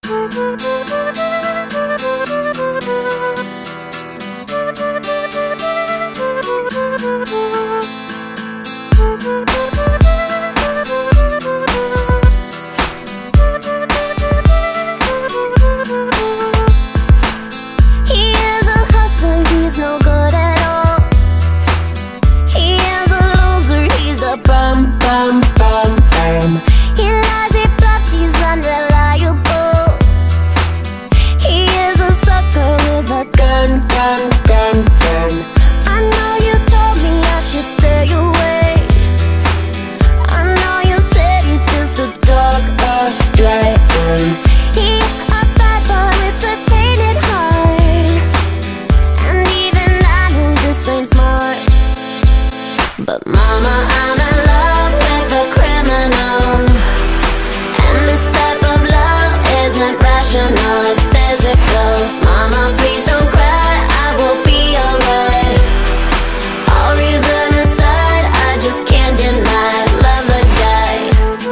But mama, I'm in love with a criminal, and this type of love isn't rational, it's physical. Mama, please don't cry, I will be alright. All reason aside, I just can't deny love or die.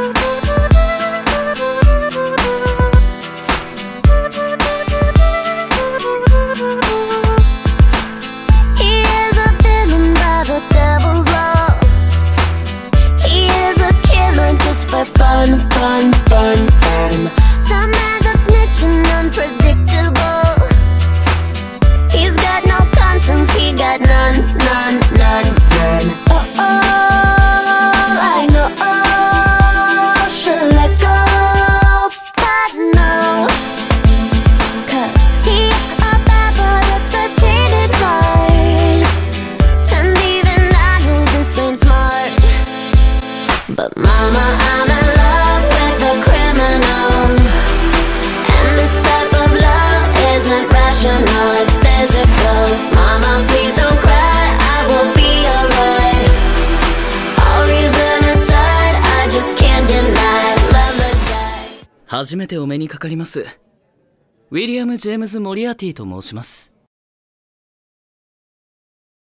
He is a villain by the devil's law. For fun, fun, fun, fun. The man's a snitch and unpredictable. He's got no conscience, he got none, none, none, none. Oh, oh, I know, oh, should let go, but no. 'Cause he's a bad boy with a tainted heart, and even I know this ain't smart. But mama, I'm in love with a criminal, and this type of love isn't rational, it's physical. Mama, please don't cry, I will be alright. All reason aside, I just can't deny love or die. 初めてお目にかかります。ウィリアム・ジェームズ・モリアーティと申します。